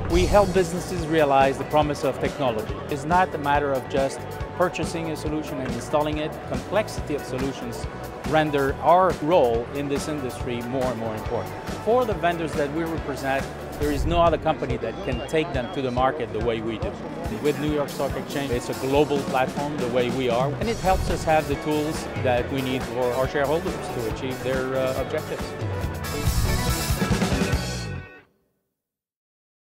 We help businesses realize the promise of technology. It's not a matter of just purchasing a solution and installing it. Complexity of solutions render our role in this industry more and more important. For the vendors that we represent, there is no other company that can take them to the market the way we do. With New York Stock Exchange, it's a global platform the way we are, and it helps us have the tools that we need for our shareholders to achieve their objectives.